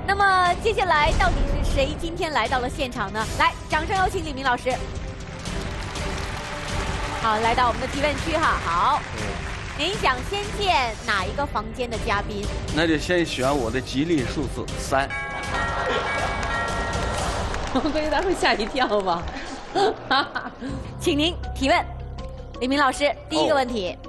那么接下来到底是谁今天来到了现场呢？来，掌声有请李明老师。好，来到我们的提问区哈。好，您想先见哪一个房间的嘉宾？ 那就先选我的吉利数字3。 我估计他会吓一跳吧。 请您提问，李明老师，第一个问题。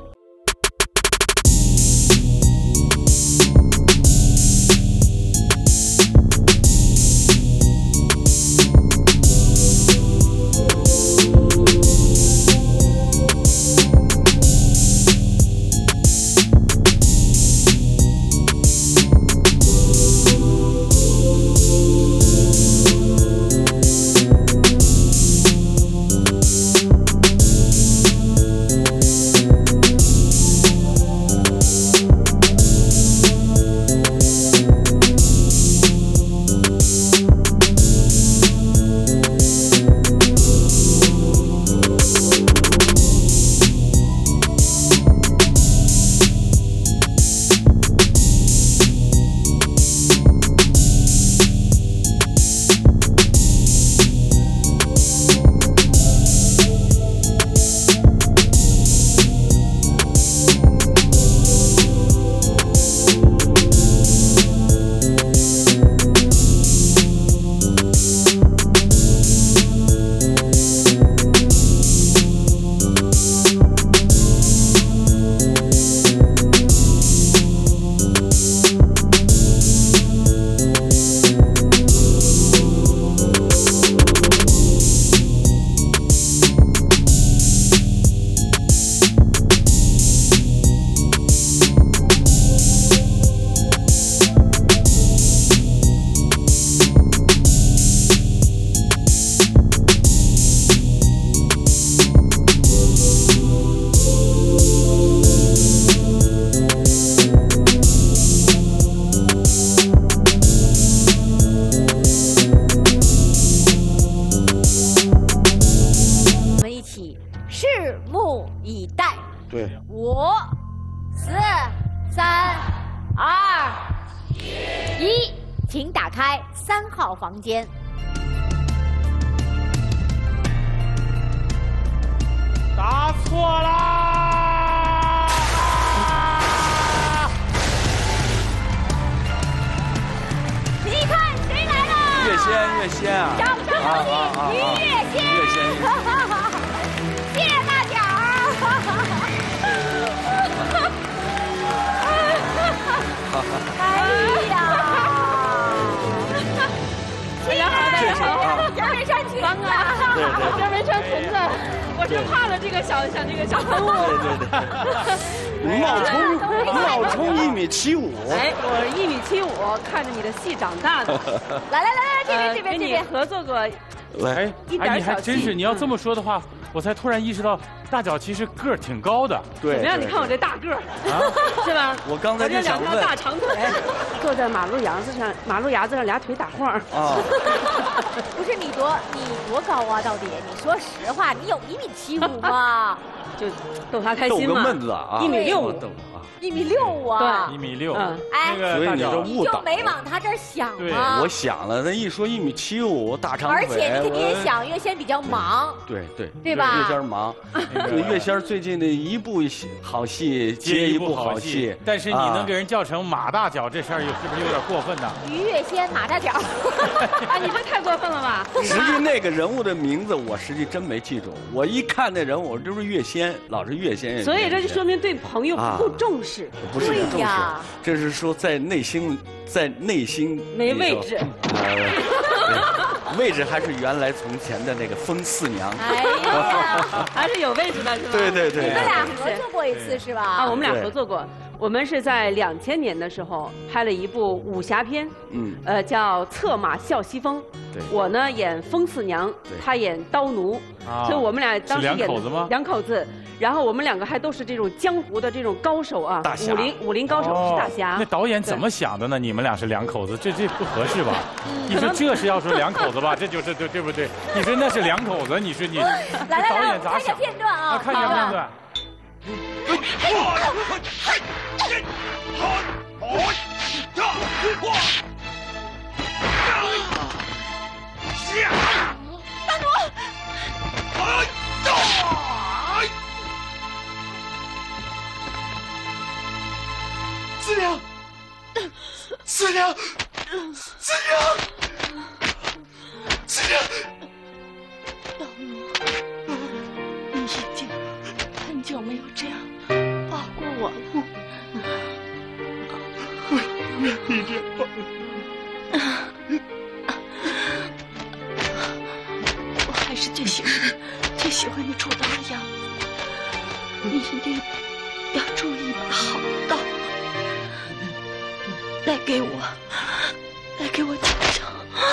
对 ，5、4、3、2、1，请打开3号房间。 答错啦！ 你看谁来了？ 月仙啊！ 掌声有请于月仙！ 月仙。 谢谢大家！哎呀！ 大家好，大家好， 今儿没穿裙子啊！我今儿没穿裙子，我是怕了这个小喷雾。 对，冒充1.75米。 哎，我1.75米，看着你的戏长大的。 来，这边， 跟你合作过。 哎，你还真是，你要这么说的话，我才突然意识到大脚其实个儿挺高的。 对， 怎么样？你看我这大个儿，是吧？ 我刚才就想问， 我这2条大长腿，坐在马路牙子上，2腿打晃。 啊， 不是你多高啊？到底你说实话，你有1.75米吗？ 就逗他开心嘛。 逗个闷子啊 ！1.65米。 1.65米啊 ！1.6米。 哎， 所以你就你就没往他这儿想吗？ 我想了，那一说1.75米大长腿， 而且你肯定也想月仙比较忙， 对吧？ 月仙忙，月仙最近的一部好戏接一部好戏， 但是你能给人叫成马大脚，这事儿是不是有点过分呢？ 于月仙马大脚， 啊，你这太过分了吧？ 实际那个人物的名字我实际真没记住，我一看那人物就是月仙，老是月仙。 所以这就说明对朋友不够重视。 不是不重视，这是说在内心没位置， 位置还是原来从前的那个风四娘。 哎呀， 还是有位置的，是吧？ 对。 你们俩合作过一次是吧？ 啊，我们俩合作过。我们是在2000年的时候拍了一部武侠片，叫《策马笑西风》。 对， 我呢演风四娘，他演刀奴，所以我们俩当时演 2口子吗 ？2口子。然后我们2个还都是这种江湖的这种高手啊，武林高手，是大侠。 那导演怎么想的呢？你们俩是2口子，这不合适吧？你说这是要说2口子吧？这对不对？你说那是2口子，你说你来， 导演咋想？ 看一下片段啊， 看一下片段。 子阳，子阳， 老奴，你已经很久没有这样抱过我了。 你这样抱。 我还是最喜欢你出刀的样子。你一定要铸一把好刀，来给我检查。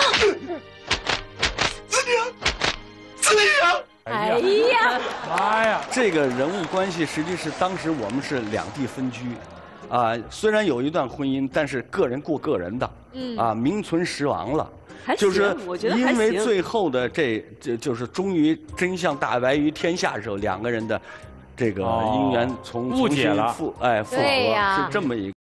子阳， 哎呀， 妈呀！ 这个人物关系实际是当时我们是两地分居，虽然有一段婚姻，但是个人过个人的，名存实亡了。就是因为最后的这就是终于真相大白于天下的时候，两个人的这个姻缘从误解了， 复合，是这么一个。